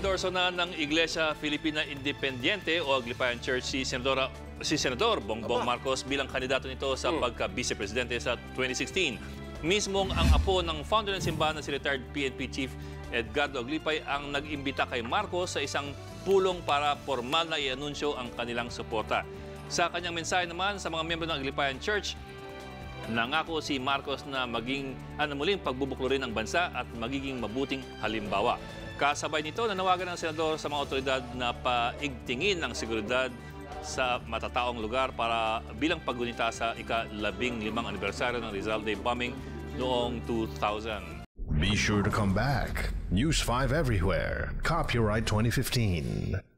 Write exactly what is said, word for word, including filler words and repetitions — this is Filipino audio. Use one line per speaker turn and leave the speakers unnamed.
Inendorso na ng Iglesia Filipina Independiente o Aglipayan Church si Senadora, si Senador Bongbong Marcos bilang kandidato nito sa
Hmm.
pagka-vice-presidente sa twenty sixteen. Mismong ang apo ng founder ng simbahan na si retired P N P Chief Edgardo Aglipay ang nag-imbita kay Marcos sa isang pulong para formal na i-anunsyo ang kanilang suporta. Sa kanyang mensahe naman sa mga miyembro ng Aglipayan Church, nangako si Marcos na maging ano muling pagbubuklurin ang bansa at magiging mabuting halimbawa. Kasabay nito, nanawagan ng senador sa mga otoridad na paigtingin ang seguridad sa matataong lugar para bilang paggunita sa ika-labing limang anibersaryo ng Rizal Day bombing noong two thousand.
Be sure to come back. News five everywhere. Copyright twenty fifteen.